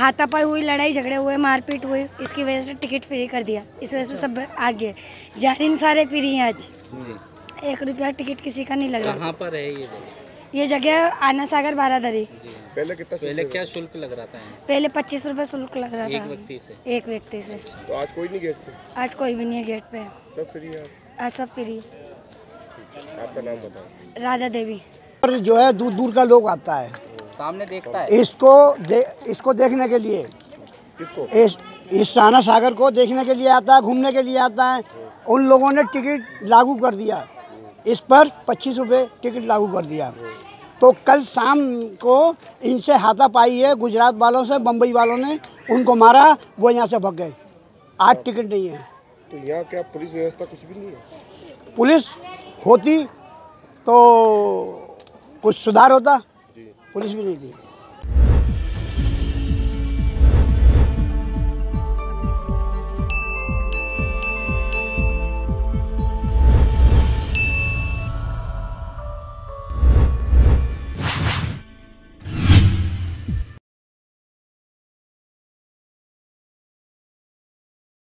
हाथापाई हुई, लड़ाई झगड़े हुए, मारपीट हुई, इसकी वजह से टिकट फ्री कर दिया। इस वजह से सब आगे जारिन सारे फ्री हैं आज। 1 रुपया टिकट किसी का नहीं लग रहा। कहाँ पर है ये जगह आना सागर बारादरी। पहले क्या शुल्क लग रहा था? पहले 25 रुपये शुल्क लग रहा था एक व्यक्ति से। तो आज कोई नहीं गेट पे? आज कोई भी नहीं है गेट पे, सब फ्री है आज सब फ्री। आपका नाम बताओ? राधा देवी। और जो है दूर दूर का लोग आता है सामने देखता है इसको देखने के लिए। किसको? इस आना सागर को देखने के लिए आता है, घूमने के लिए आता है। उन लोगों ने टिकट लागू कर दिया, इस पर 25 रुपये टिकट लागू कर दिया। तो कल शाम को इनसे हाथापाई है, गुजरात वालों से, बम्बई वालों ने उनको मारा, वो यहाँ से भाग गए। आज टिकट नहीं है। तो यहाँ क्या पुलिस व्यवस्था कुछ भी नहीं है? पुलिस होती तो कुछ सुधार होता, पुलिस भी नहीं थी।